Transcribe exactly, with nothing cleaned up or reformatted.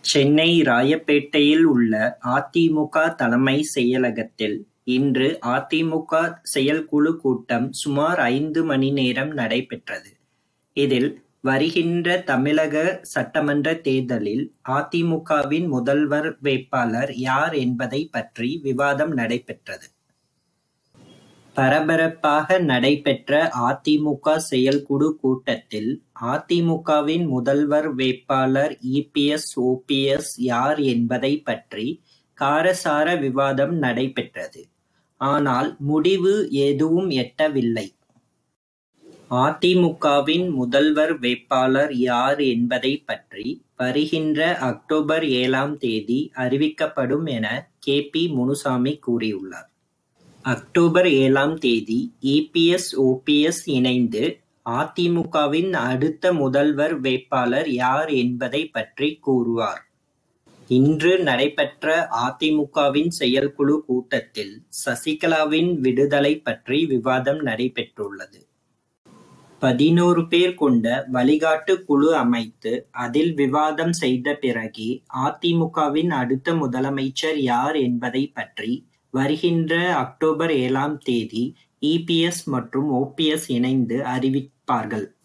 சென்னை ராயப்பேட்டையில் உள்ள அதிமுக தலைமை செயலகத்தில் இன்று அதிமுக செயற்குழு கூட்டம் சுமார் ஐந்து மணி நேரம் நடைபெற்றது. இதில் வருகின்ற தமிழக சட்டமன்ற தேர்தலில் அதிமுகவின் முதல்வர் வேட்பாளர் யார் என்பதை பற்றி விவாதம் நடைபெற்றது. பரபரப்பாக நடைபெற்ற அதிமுக செயற்குழு கூட்டத்தில் அதிமுகவின் முதல்வர் வேட்பாளர் E P S O P S யார் என்பதை பற்றி காரசார விவாதம் நடைபெற்றது. ஆனால் முடிவு எதுவும் எட்டவில்லை. அதிமுகவின் முதல்வர் வேட்பாளர் யார் என்பதை பற்றி வருகின்ற அக்டோபர் ஏழாம் தேதி அறிவிக்கப்படும் என கே பி முனுசாமி கூறியுள்ளார். அக்டோபர் ஏழாம் தேதி E P S O P S இணைந்து அதிமுகவின் அடுத்த முதல்வர் வேட்பாளர் யார் என்பதை பற்றி கூறுவார். இன்று நடைபெற்ற அதிமுகவின் செயற்குழு கூட்டத்தில் சசிகலாவின் விடுதலை பற்றி விவாதம் நடைபெற்றுள்ளது. பதினோரு பேர் கொண்ட வழிகாட்டு குழு அமைத்து அதில் விவாதம் செய்த பிறகே அதிமுகவின் அடுத்த முதலமைச்சர் யார் என்பதை பற்றி வருகின்ற அக்டோபர் ஏழாம் தேதி இ பி எஸ் மற்றும் ஓ பி எஸ் இணைந்து அறிவிப்பார்கள்.